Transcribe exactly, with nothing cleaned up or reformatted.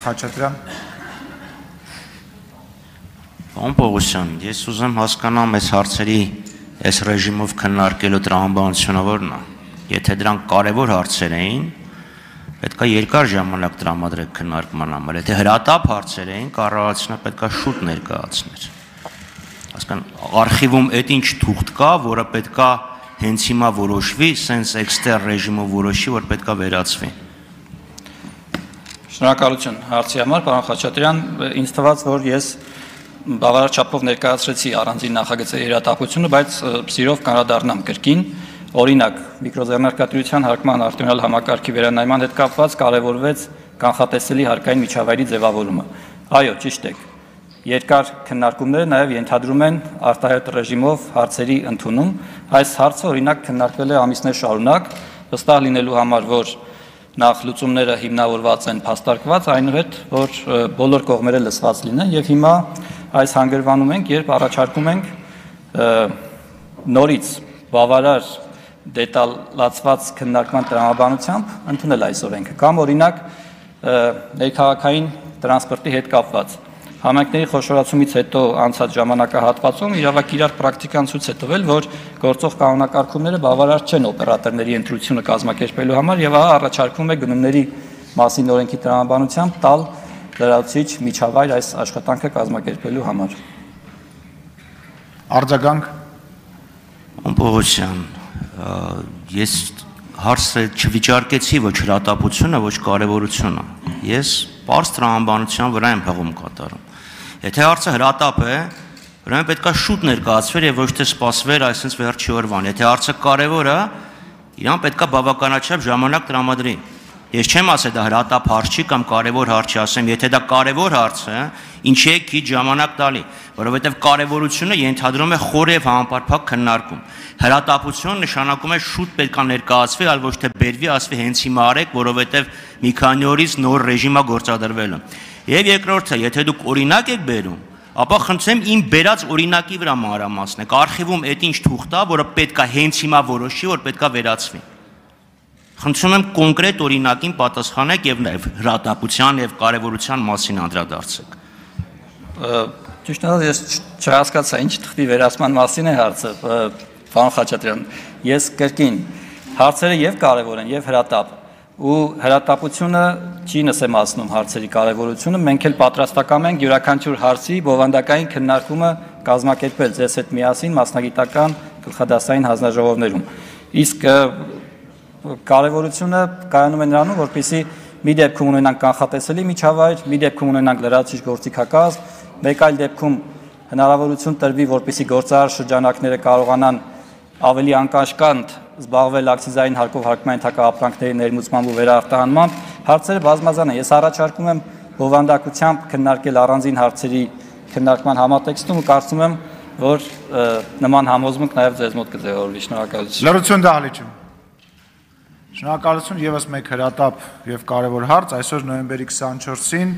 Խաչատրյան։ Պարոն Պողոսյան, ես ուզեմ հասկանամ այս հարցերի այս ռեժիմով քննարկելու տրամաբանությունը որն է։ Եթե դրանք կարևոր հարցեր էին, պետք է երկար ժամանակ տրամադրեք քննարկման համար։ Եթե հրատապ հարցեր էին, կառավարությունը պետք է շուտ ներկայացներ։ Հասկան, արխիվում այդ ինչ թուղթ կա, որը պետք է հենց հիմա որոշվի, սենց էքստեր ռեժիմով որոշի, որ պետք է վերացվի։ Շնորհակալություն հարցի համար, պարոն Խաչատրյան, ինձ թվաց, որ ես բավարար չափով ներկայացրեցի առանձին նախագծերի հրատապությունը, բայց սիրով կանրադառնամ կրկին, օրինակ միկրոձեռնարկատիրության հարկման արտոնյալ համակարգի վերանայման հետ կապված կարևորվեց կանխատեսելի հարկային միջավայրի ձևավորումը։ Այո, ճիշտ եք։ Երկար քննարկումները նաև ենթադրում են արտահերթ ռեժիմով հարցերի ընդունում։ Այս հարցը օրինակ քննարկվել է ամիսներ շարունակ, վստահ լինելու համար, որ նախ լուծումները հիմնավորված են, փաստարկված, այնուհետ, որ բոլոր կողմերը լսված լինեն, եւ հիմա այս հանգրվանում ենք, երբ առաջարկում ենք նորից բավարար դետալացված քննարկման տրամաբանությամբ ընդունել այս օրենքը, կամ օրինակ ներքաղաքային տրանսպորտի հետ կապված համայնքների խոշորացումից հետո անցած ժամանակահատվածում իրավակիրառ պրակտիկան ցույց է տվել, որ գործող կանոնակարգումները բավարար չեն օպերատորների ընտրությունը կազմակերպելու համար եւ ահա առաջարկվում է գնումների մասին օրենքի տրամաբանությամբ տալ լրացուցիչ միջավայր այս աշխատանքը կազմակերպելու համար։ Արձագանք։ Պողոսյան, ես հարցը չվիճարկեցի ոչ հրատապությունը, ոչ կարևորությունը։ Ես պարզ տրամաբանության վրա եմ հղում կատարում։ Եթե հարցը հրատապ է, ուրեմն պետք է շուտ ներկայացվեր եւ ոչ թե սպասվեր այսպես վերջի օրվան։ Եթե հարցը կարևոր է, իրան պետք է բավականաչափ ժամանակ տրամադրի։ Ես չեմ ասել դա հրատապ հարց չի կամ կարևոր հարց չի, ասեմ, եթե դա կարևոր հարց է, ինչի է քիչ ժամանակ տալի, որովհետեւ կարևորությունը ենթադրում է խոր եւ համապարփակ քննարկում։ Հրատապություն նշանակում է շուտ պետք է ներկայացվի, այլ ոչ թե բերվի, ասվի հենց հիմա արեք, որովհետեւ մի քանի օրից նոր ռեժիմա գործադրվելու։ Եվ երկրորդը, եթե դուք օրինակ եք բերում, ապա խնդրեմ իմ բերած օրինակի վրա մանրամասնեք, արխիվում այդ ինչ թուղթ է, որը պետք է հենց հիմա որոշի, որ պետք է վերացվի։ Խնդրում եմ կոնկրետ օրինակին պատասխանեք եւ նաեւ հրատապության եւ կարեւորության մասին անդրադարձեք։ Ճիշտ ասած, ես չհասկացա ինչ թղթի վերացման մասին է հարցը, պարոն Խաչատրյան։ Ես կրկին հարցերը եւ կարեւոր են եւ հրատապ ու հրատապությունը չի նսեմացնում հարցերի կարևորությունը, մենք էլ պատրաստական ենք յուրաքանչյուր հարցի բովանդակային քննարկումը կազմակերպել ձեզ հետ միասին մասնագիտական գլխադասային հանձնաժողովներում։ Իսկ կարևորությունը կայանում է նրանում, որպեսզի մի դեպքում ունենանք կանխատեսելի միջավայր, մի դեպքում ունենանք լրացուցիչ գործիքակազմ, մեկ այլ դեպքում հնարավորություն տրվի, որպեսզի գործարար շրջանակները կարողանան ավելի անկաշկանդ զբաղվել ակցիզային հարկով հարկման ենթակա ապրանքների ներմուծմամբ ու վերարտահանմամբ, հարցերը բազմազան են։ Ես առաջարկում եմ բովանդակությամբ քննարկել առանձին հարցերի քննարկման համատեքստում ու կարծում եմ, որ նման համոզմունք նաև ձեզ մոտ կձևավորվի։ Շնորհակալություն։ Լրություն դահլիճում։ Շնորհակալություն, եւս մեկ հրատապ եւ կարևոր հարց, այսօր նոյեմբերի քսանչորսին